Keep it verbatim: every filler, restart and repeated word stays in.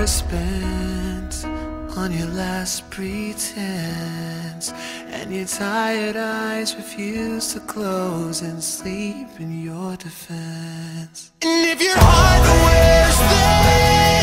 hours spent on your last pretense, and your tired eyes refuse to close and sleep in your defense. And if your heart wears thin,